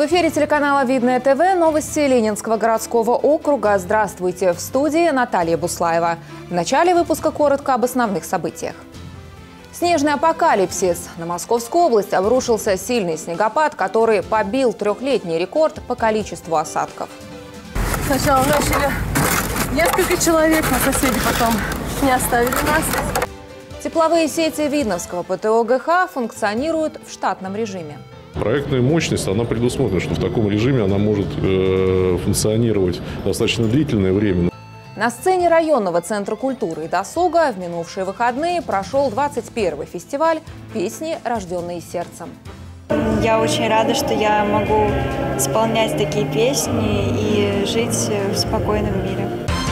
В эфире телеканала «Видное ТВ» новости Ленинского городского округа. Здравствуйте! В студии Наталья Буслаева. В начале выпуска коротко об основных событиях. Снежный апокалипсис. На Московскую область обрушился сильный снегопад, который побил трехлетний рекорд по количеству осадков. Сначала начали несколько человек, но соседи потом не оставили нас. Тепловые сети Видновского ПТО ГХ функционируют в штатном режиме. Проектная мощность, она предусмотрена, что в таком режиме она может функционировать достаточно длительное время. На сцене районного центра культуры и досуга в минувшие выходные прошел 21-й фестиваль «Песни, рожденные сердцем». Я очень рада, что я могу исполнять такие песни и жить в спокойном мире.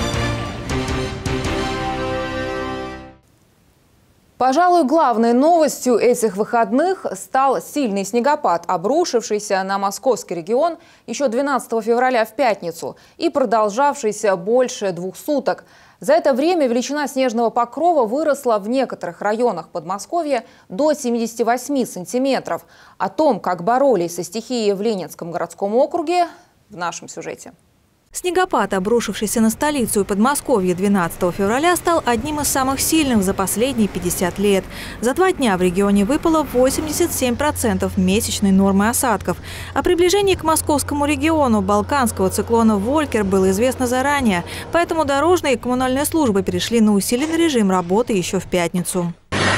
Пожалуй, главной новостью этих выходных стал сильный снегопад, обрушившийся на московский регион еще 12 февраля в пятницу и продолжавшийся больше 2 суток. За это время величина снежного покрова выросла в некоторых районах Подмосковья до 78 сантиметров. О том, как боролись со стихией в Ленинском городском округе, в нашем сюжете. Снегопад, обрушившийся на столицу и Подмосковье 12 февраля, стал одним из самых сильных за последние 50 лет. За 2 дня в регионе выпало 87% месячной нормы осадков. О приближении к московскому региону балканского циклона «Волькер» было известно заранее, поэтому дорожные и коммунальные службы перешли на усиленный режим работы еще в пятницу.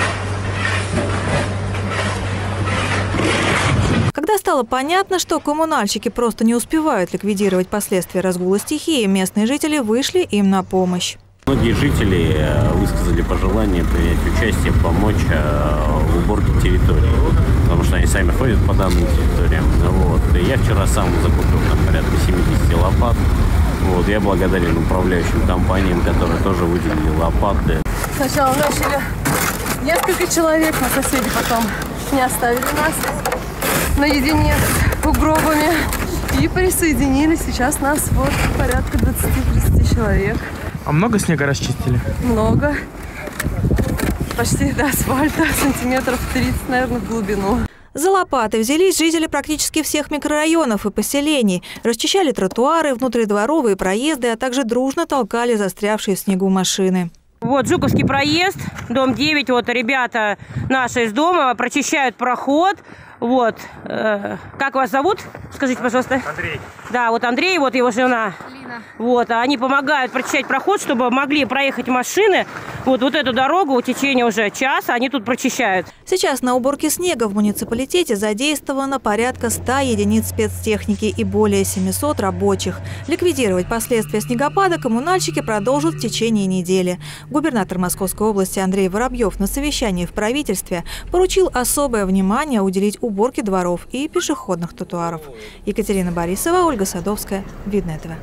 Когда стало понятно, что коммунальщики просто не успевают ликвидировать последствия разгула стихии, местные жители вышли им на помощь. Многие жители высказали пожелание принять участие, помочь в уборке территории, потому что они сами ходят по данным территориям. И я вчера сам закупил порядка 70 лопат. Я благодарен управляющим компаниям, которые тоже выделили лопаты. Сначала начали несколько человек, но соседи потом не оставили нас наедине с угробами и присоединились. Сейчас нас вот порядка 20-30 человек. А много снега расчистили? Много. Почти до асфальта, сантиметров 30, наверное, в глубину. За лопаты взялись жители практически всех микрорайонов и поселений. Расчищали тротуары, внутридворовые проезды, а также дружно толкали застрявшие в снегу машины. Вот Жуковский проезд, дом 9, вот ребята наши из дома прочищают проход. Как вас зовут? Скажите, пожалуйста. Андрей. Да, вот Андрей, вот его жена. Лина. Они помогают прочищать проход, чтобы могли проехать машины. Вот эту дорогу в течение уже часа они тут прочищают. Сейчас на уборке снега в муниципалитете задействовано порядка 100 единиц спецтехники и более 700 рабочих. Ликвидировать последствия снегопада коммунальщики продолжат в течение недели. Губернатор Московской области Андрей Воробьев на совещании в правительстве поручил особое внимание уделить уборке дворов и пешеходных тротуаров. Екатерина Борисова, Ольга Садовская, Видное ТВ.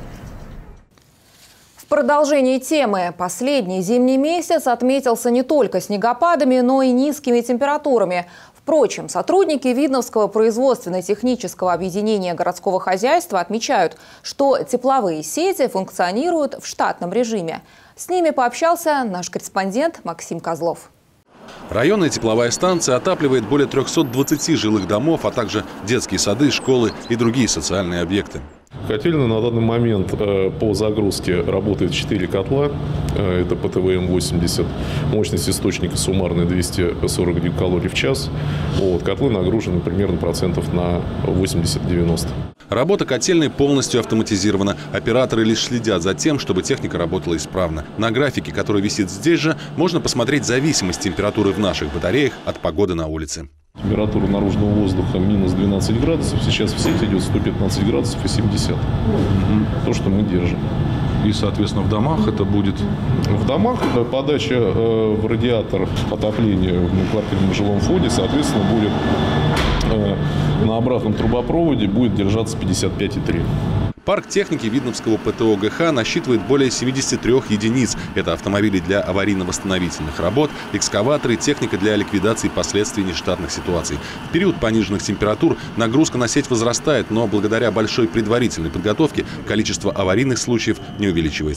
В продолжении темы. Последний зимний месяц отметился не только снегопадами, но и низкими температурами. Впрочем, сотрудники Видновского производственно-технического объединения городского хозяйства отмечают, что тепловые сети функционируют в штатном режиме. С ними пообщался наш корреспондент Максим Козлов. Районная тепловая станция отапливает более 320 жилых домов, а также детские сады, школы и другие социальные объекты. Котельная на данный момент по загрузке работает 4 котла. Это ПТВМ-80. Мощность источника суммарная 240 гигакалорий в час. Котлы нагружены примерно процентов на 80-90. Работа котельной полностью автоматизирована. Операторы лишь следят за тем, чтобы техника работала исправно. На графике, который висит здесь же, можно посмотреть зависимость температуры в наших батареях от погоды на улице. Температура наружного воздуха минус 12 градусов. Сейчас в сеть идет 115 градусов и 70. То, что мы держим. И, соответственно, в домах это будет? В домах подача в радиатор отопления в многоквартирном жилом фонде, соответственно, будет на обратном трубопроводе будет держаться 55,3. Парк техники Видновского ПТО ГХ насчитывает более 73 единиц. Это автомобили для аварийно-восстановительных работ, экскаваторы, техника для ликвидации последствий нештатных ситуаций. В период пониженных температур нагрузка на сеть возрастает, но благодаря большой предварительной подготовке количество аварийных случаев не увеличивается.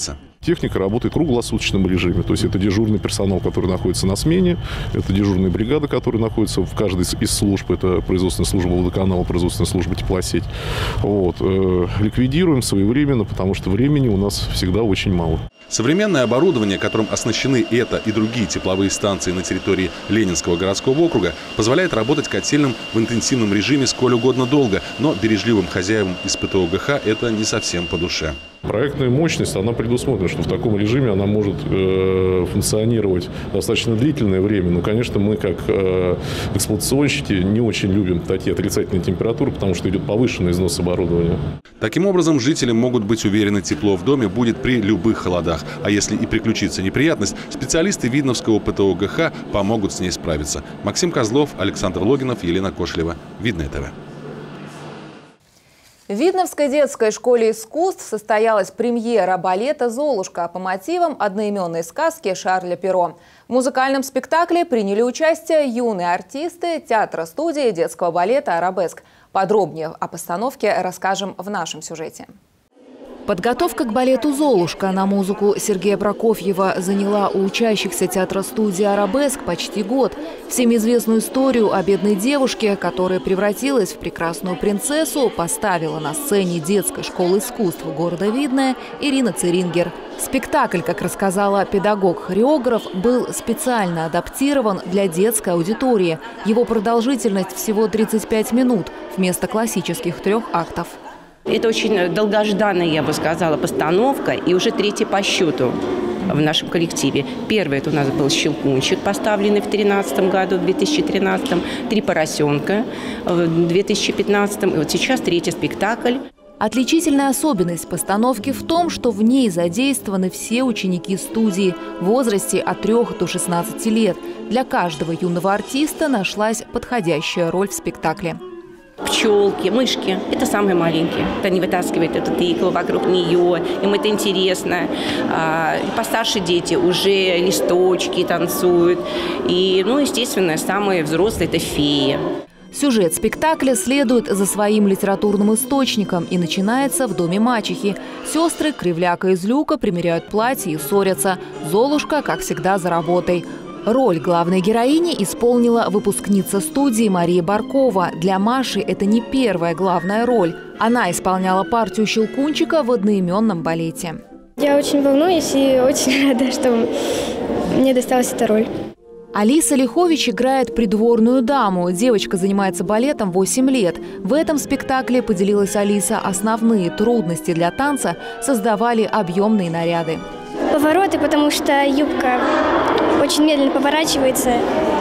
Техника работает в круглосуточном режиме. То есть это дежурный персонал, который находится на смене, это дежурные бригады, которые находятся в каждой из служб. Это производственная служба водоканала, производственная служба теплосеть. Вот. Ликвидируем своевременно, потому что времени у нас всегда очень мало. Современное оборудование, которым оснащены эта и другие тепловые станции на территории Ленинского городского округа, позволяет работать котельным в интенсивном режиме сколь угодно долго, но бережливым хозяевам из ПТО ГХ это не совсем по душе. Проектная мощность, она предусмотрена, что в таком режиме она может функционировать достаточно длительное время. Но, конечно, мы, как эксплуатационщики, не очень любим такие отрицательные температуры, потому что идет повышенный износ оборудования. Таким образом, жители могут быть уверены, тепло в доме будет при любых холодах. А если и приключится неприятность, специалисты Видновского ПТО ГХ помогут с ней справиться. Максим Козлов, Александр Логинов, Елена Кошелева. Видное ТВ. В Видновской детской школе искусств состоялась премьера балета «Золушка» по мотивам одноименной сказки Шарля Перро. В музыкальном спектакле приняли участие юные артисты театра-студии детского балета «Арабеск». Подробнее о постановке расскажем в нашем сюжете. Подготовка к балету «Золушка» на музыку Сергея Прокофьева заняла у учащихся театра-студии «Арабеск» почти год. Всем известную историю о бедной девушке, которая превратилась в прекрасную принцессу, поставила на сцене детской школы искусств города Видное Ирина Церингер. Спектакль, как рассказала педагог-хореограф, был специально адаптирован для детской аудитории. Его продолжительность всего 35 минут вместо классических 3 актов. Это очень долгожданная, я бы сказала, постановка и уже 3-я по счету в нашем коллективе. Первый это у нас был «Щелкунчик», поставленный в 2013 году, в 2013, 3 поросенка в 2015, и вот сейчас 3-й спектакль. Отличительная особенность постановки в том, что в ней задействованы все ученики студии в возрасте от 3 до 16 лет. Для каждого юного артиста нашлась подходящая роль в спектакле. Пчелки, мышки – это самые маленькие. Они вытаскивают эту тыкву вокруг нее, им это интересно. Постарше дети уже листочки танцуют. И, естественно, самые взрослые – это феи. Сюжет спектакля следует за своим литературным источником и начинается в доме мачехи. Сестры Кривляка и Злюка примеряют платье и ссорятся. Золушка, как всегда, за работой. Роль главной героини исполнила выпускница студии Мария Баркова. Для Маши это не первая главная роль. Она исполняла партию Щелкунчика в одноименном балете. Я очень волнуюсь и очень рада, что мне досталась эта роль. Алиса Лихович играет придворную даму. Девочка занимается балетом 8 лет. В этом спектакле, поделилась Алиса, основные трудности для танца создавали объемные наряды. Повороты, потому что юбка очень медленно поворачивается,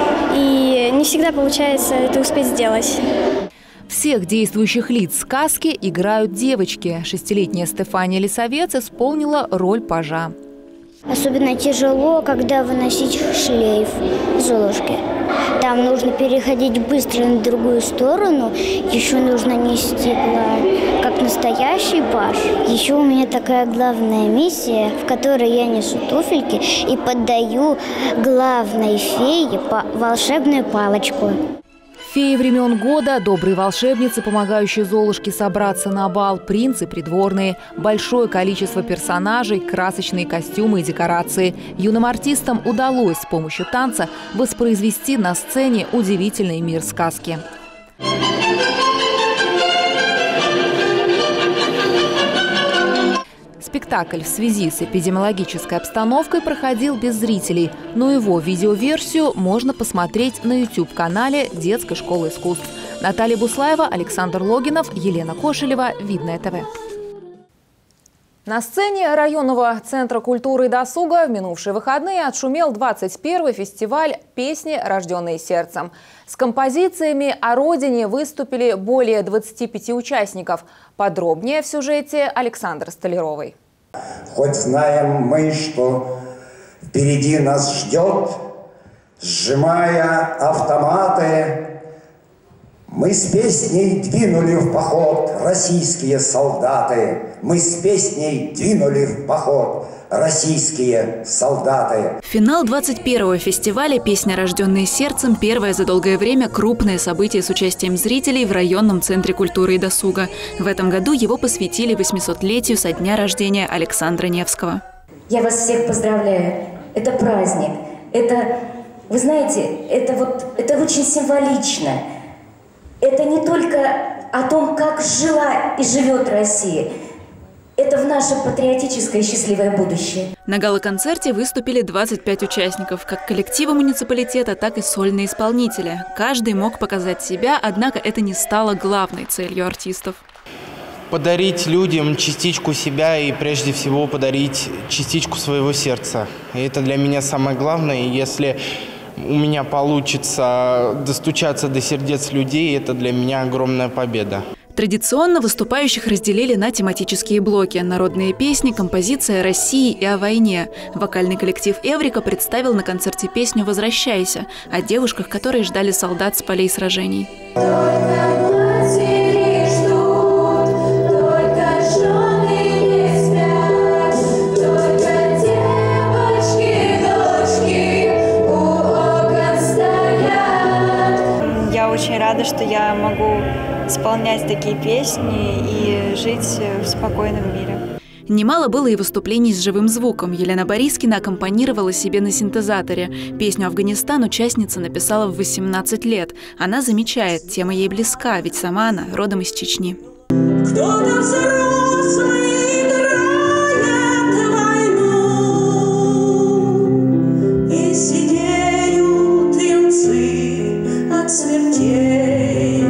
и не всегда получается это успеть сделать. Всех действующих лиц сказки играют девочки. 6-летняя Стефания Лисовец исполнила роль пажа. Особенно тяжело, когда выносить шлейф Золушки. Там нужно переходить быстро на другую сторону. Еще нужно нести как настоящий паж. Еще у меня такая главная миссия, в которой я несу туфельки и поддаю главной фее волшебную палочку. Феи времен года, добрые волшебницы, помогающие Золушке собраться на бал, принцы придворные, большое количество персонажей, красочные костюмы и декорации. Юным артистам удалось с помощью танца воспроизвести на сцене удивительный мир сказки. Спектакль в связи с эпидемиологической обстановкой проходил без зрителей, но его видеоверсию можно посмотреть на YouTube-канале Детской школы искусств. Наталья Буслаева, Александр Логинов, Елена Кошелева, Видное ТВ. На сцене районного центра культуры и досуга в минувшие выходные отшумел 21-й фестиваль «Песни, рожденные сердцем». С композициями о родине выступили более 25 участников. Подробнее в сюжете Александры Столяровой. Хоть знаем мы, что впереди нас ждет, сжимая автоматы, мы с песней двинули в поход, российские солдаты. Мы с песней двинули в поход, российские солдаты. Финал 21-го фестиваля «Песня, рожденные сердцем» – первое за долгое время крупное событие с участием зрителей в районном центре культуры и досуга. В этом году его посвятили 800-летию со дня рождения Александра Невского. Я вас всех поздравляю. Это праздник. Это, вы знаете, это очень символично. Это не только о том, как жила и живет Россия. Это в наше патриотическое счастливое будущее. На гала-концерте выступили 25 участников, как коллектива муниципалитета, так и сольные исполнители. Каждый мог показать себя, однако это не стало главной целью артистов. Подарить людям частичку себя и прежде всего подарить частичку своего сердца. И это для меня самое главное. И если у меня получится достучаться до сердец людей, это для меня огромная победа. Традиционно выступающих разделили на тематические блоки: народные песни, композиция о России и о войне. Вокальный коллектив «Эврика» представил на концерте песню «Возвращайся» о девушках, которые ждали солдат с полей сражений. Я очень рада, что я могу исполнять такие песни и жить в спокойном мире. Немало было и выступлений с живым звуком. Елена Борискина аккомпанировала себе на синтезаторе. Песню «Афганистан» участница написала в 18 лет. Она замечает, тема ей близка, ведь сама она родом из Чечни. Кто-то взрослый играет войну, и сидеют юнцы от смертей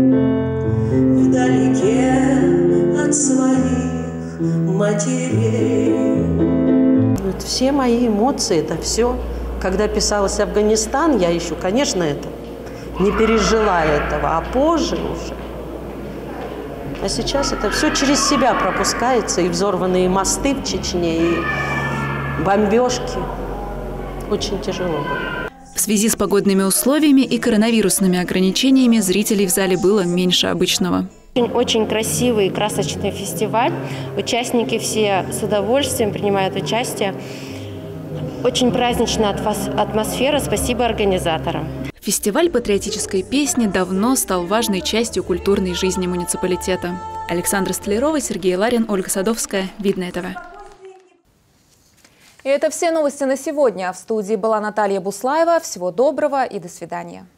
вдалеке от своих матерей. Все мои эмоции, это все. Когда писалось «Афганистан», я еще, конечно, это не пережила этого, а позже уже. А сейчас это все через себя пропускается, и взорванные мосты в Чечне, и бомбежки. Очень тяжело было. В связи с погодными условиями и коронавирусными ограничениями зрителей в зале было меньше обычного. Очень красивый и красочный фестиваль. Участники все с удовольствием принимают участие. Очень праздничная атмосфера. Спасибо организаторам. Фестиваль патриотической песни давно стал важной частью культурной жизни муниципалитета. Александра Столярова, Сергей Ларин, Ольга Садовская. Видное ТВ. И это все новости на сегодня. В студии была Наталья Буслаева. Всего доброго и до свидания.